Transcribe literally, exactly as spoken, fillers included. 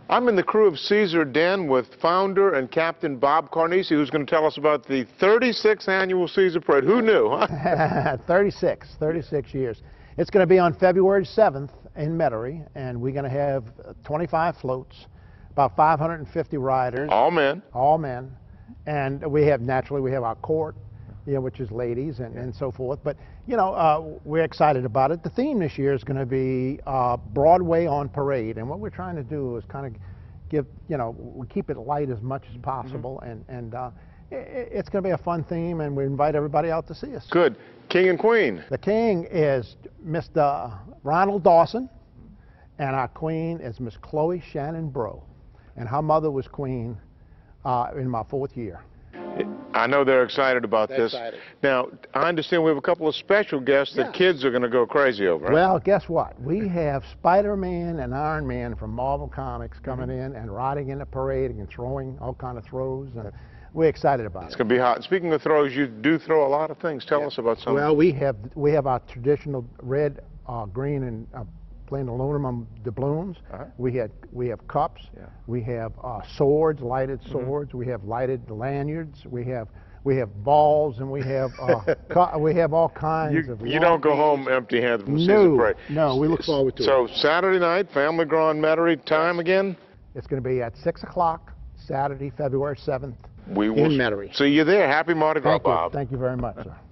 I'm in the crew of Caesar Den with founder and Captain Bob Carnesi, who's going to tell us about the thirty-sixth annual Caesar Parade. Who knew, huh? thirty-six, thirty-six years. It's going to be on February seventh in Metairie, and we're going to have twenty-five floats, about five hundred fifty riders. All men. All men. And we have, naturally, we have our court, you know, which is ladies and, and so forth. But, you know, uh, we're excited about it. The theme this year is going to be uh, Broadway on Parade. And what we're trying to do is kind of give, you know, we keep it light as much as possible. Mm-hmm. And, and uh, it, it's going to be a fun theme, and we invite everybody out to see us. Good. King and Queen. The king is Mister Ronald Dawson, and our queen is Miss Chloe Shannon Bro. And her mother was queen uh, in my fourth year. I know they're excited about They're this. Excited. Now, I understand we have a couple of special guests that yes. kids are going to go crazy over. Right? Well, guess what? We have Spider-Man and Iron Man from Marvel Comics coming mm-hmm. in and riding in the parade and throwing all kind of throws. And we're excited about it's it. It's going to be hot. Speaking of throws, you do throw a lot of things. Tell yeah. us about some. Well, we have we have our traditional red, uh, green, and uh, plain aluminum doubloons. Uh-huh. We had we have cups. Yeah. We have uh, swords, lighted swords. Mm-hmm. We have lighted lanyards. We have we have balls, and we have uh, cu we have all kinds you, of. You don't go home empty-handed from no, Caesar Parade. No, we look forward to so, it. So Saturday night, Family Grand Metairie, time again? It's going to be at six o'clock Saturday, February seventh. We will in Metairie. See you there. Happy Mardi Gras, Thank you. Bob. Thank you very much, sir.